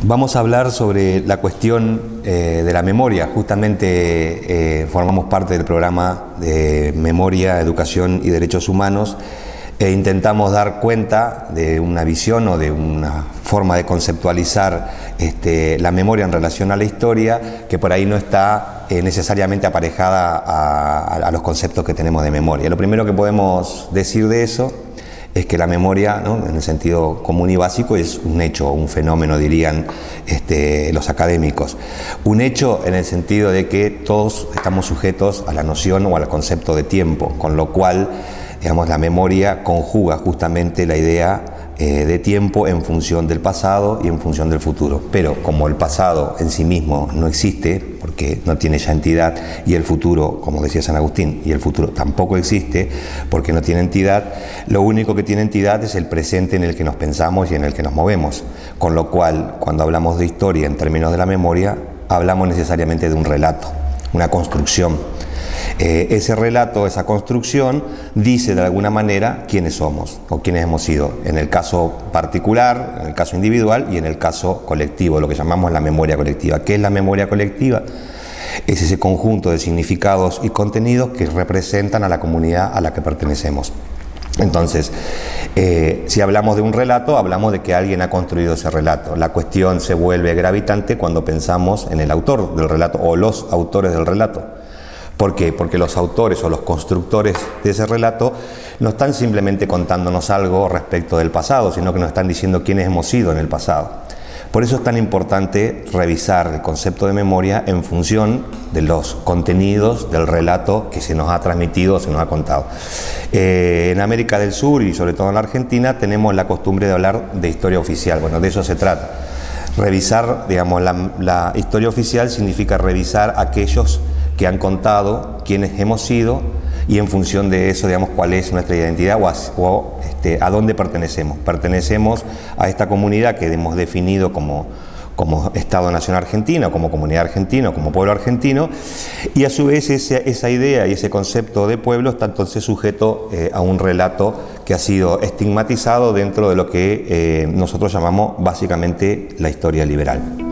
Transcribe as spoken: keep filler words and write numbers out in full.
Vamos a hablar sobre la cuestión eh, de la memoria. Justamente eh, formamos parte del programa de Memoria, Educación y Derechos Humanos e intentamos dar cuenta de una visión o de una forma de conceptualizar este, la memoria en relación a la historia que por ahí no está eh, necesariamente aparejada a, a, a los conceptos que tenemos de memoria. Lo primero que podemos decir de eso es que la memoria, ¿no?, en el sentido común y básico, es un hecho, un fenómeno, dirían este, los académicos. Un hecho en el sentido de que todos estamos sujetos a la noción o al concepto de tiempo, con lo cual, digamos, la memoria conjuga justamente la idea eh, de tiempo en función del pasado y en función del futuro. Pero como el pasado en sí mismo no existe, porque no tiene ya entidad, y el futuro, como decía San Agustín, y el futuro tampoco existe porque no tiene entidad, lo único que tiene entidad es el presente en el que nos pensamos y en el que nos movemos. Con lo cual, cuando hablamos de historia en términos de la memoria, hablamos necesariamente de un relato, una construcción. Eh, ese relato, esa construcción, dice de alguna manera quiénes somos o quiénes hemos sido, en el caso particular, en el caso individual y en el caso colectivo, lo que llamamos la memoria colectiva. ¿Qué es la memoria colectiva? Es ese conjunto de significados y contenidos que representan a la comunidad a la que pertenecemos. Entonces, eh, si hablamos de un relato, hablamos de que alguien ha construido ese relato. La cuestión se vuelve gravitante cuando pensamos en el autor del relato o los autores del relato. ¿Por qué? Porque los autores o los constructores de ese relato no están simplemente contándonos algo respecto del pasado, sino que nos están diciendo quiénes hemos sido en el pasado. Por eso es tan importante revisar el concepto de memoria en función de los contenidos del relato que se nos ha transmitido o se nos ha contado. Eh, en América del Sur y sobre todo en la Argentina tenemos la costumbre de hablar de historia oficial. Bueno, de eso se trata. Revisar, digamos, la, la historia oficial significa revisar aquellos que han contado quiénes hemos sido y en función de eso, digamos, cuál es nuestra identidad o, a, o este, a dónde pertenecemos. Pertenecemos a esta comunidad que hemos definido como, como Estado-Nación Argentino, como comunidad argentina, como pueblo argentino, y a su vez esa, esa idea y ese concepto de pueblo está entonces sujeto eh, a un relato que ha sido estigmatizado dentro de lo que eh, nosotros llamamos básicamente la historia liberal.